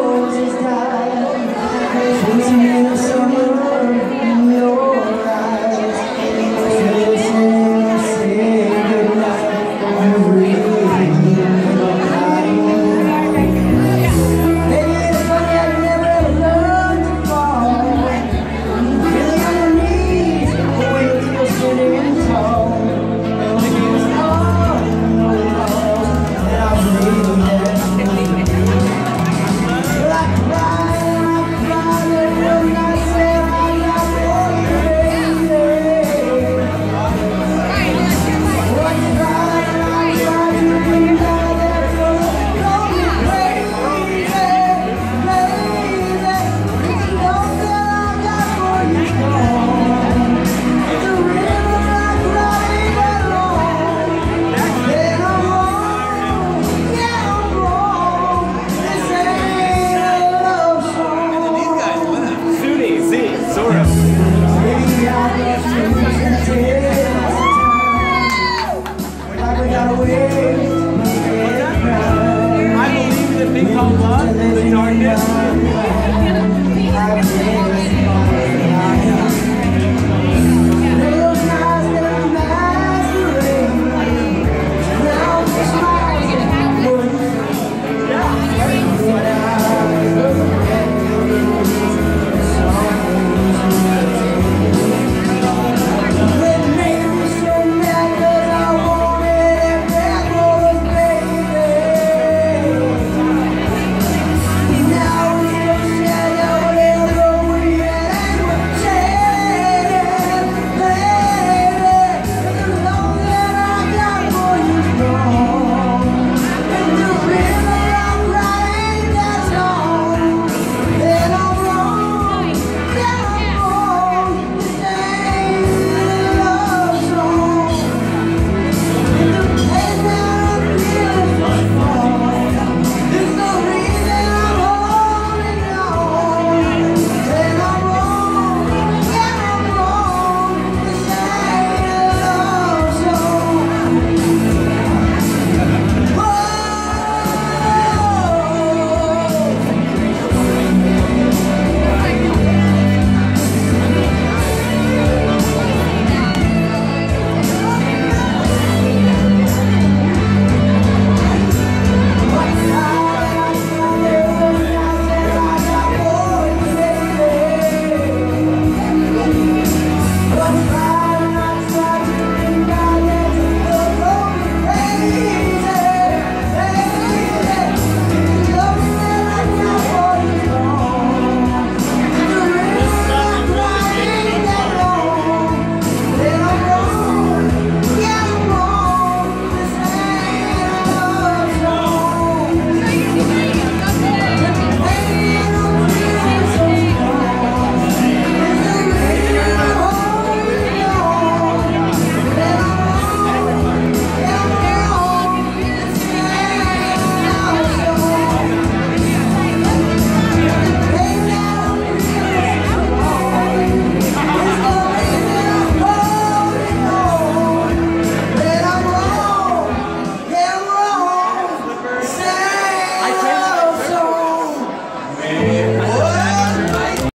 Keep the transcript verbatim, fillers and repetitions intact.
roses die, chasing in the summer in your eyes, kissing and say goodnight, you breathe in the night. Maybe it's funny I never ever learned to fall, really on your knees, but wait till you're sitting tall. I believe in a thing called love, the darkness.